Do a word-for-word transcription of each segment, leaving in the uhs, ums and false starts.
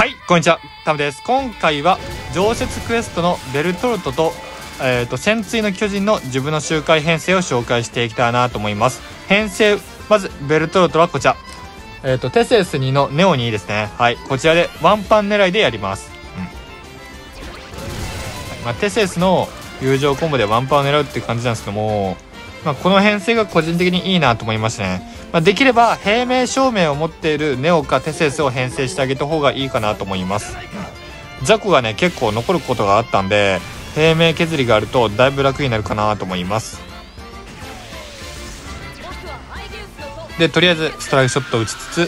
はい、こんにちは、タムです。今回は常設クエストのベルトルトと、えー、と潜水の巨人の自分の周回編成を紹介していきたいなと思います。編成、まずベルトルトはこちら、えー、とテセウスにのネオにですね。はい、こちらでワンパン狙いでやります。うん、はい、まあ、テセウスの友情コンボでワンパンを狙うっていう感じなんですけども、まあ、この編成が個人的にいいなと思いましたね。まあ、できれば平面証明を持っているネオかテセウスを編成してあげた方がいいかなと思います。雑魚がね結構残ることがあったんで、平面削りがあるとだいぶ楽になるかなと思います。でとりあえずストライクショットを打ちつつ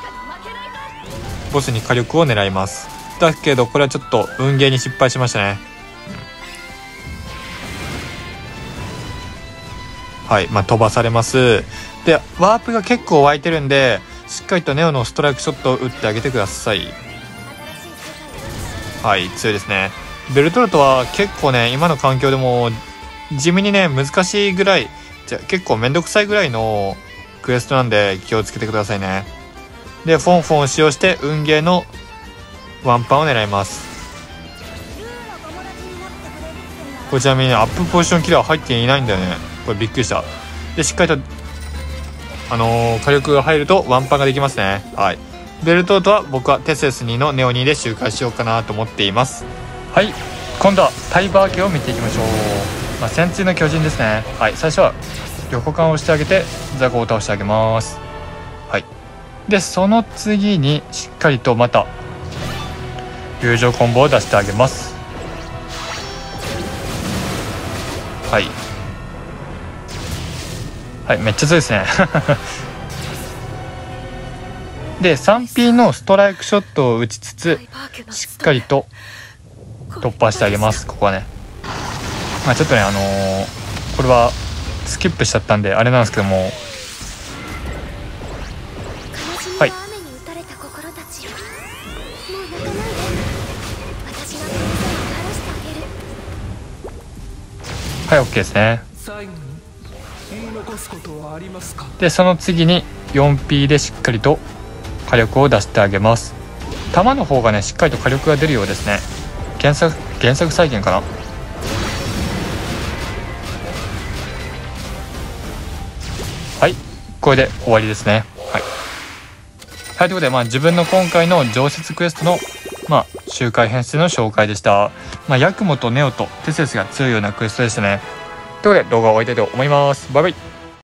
ボスに火力を狙います。だけどこれはちょっと運ゲーに失敗しましたね。はい、まあ、飛ばされます。でワープが結構湧いてるんで、しっかりとネオのストライクショットを打ってあげてください。はい、強いですね。ベルトルトは結構ね今の環境でも地味にね難しいぐらい、じゃ結構めんどくさいぐらいのクエストなんで気をつけてくださいね。でフォンフォンを使用して運ゲーのワンパンを狙います。こちらにねアップポジションキラー入っていないんだよね。これびっくりした。でしっかりとあのー、火力が入るとワンパンができますね。はい、ベルトルトは僕はテセウスにのネオにで周回しようかなと思っています。はい、今度はタイバー家を見ていきましょう。まあ、潜水の巨人ですね。はい、最初は横間をしてあげてザコを倒してあげます。はい、でその次にしっかりとまた友情コンボを出してあげます。はいはい、めっちゃ強いですねで スリーピー のストライクショットを打ちつつしっかりと突破してあげます。ここはね、まあ、ちょっとねあのー、これはスキップしちゃったんであれなんですけども、はいはい OK ですね。でその次に よんピー でしっかりと火力を出してあげます。弾の方がねしっかりと火力が出るようですね。原作原作再現かな。はい、これで終わりですね。はい、はい、ということで、まあ、自分の今回の常設クエストの、まあ、周回編成の紹介でした。まあ、ヤクモとネオとテセウスが強いようなクエストでしたね。ということで動画を終わりたいと思います。バイバイ。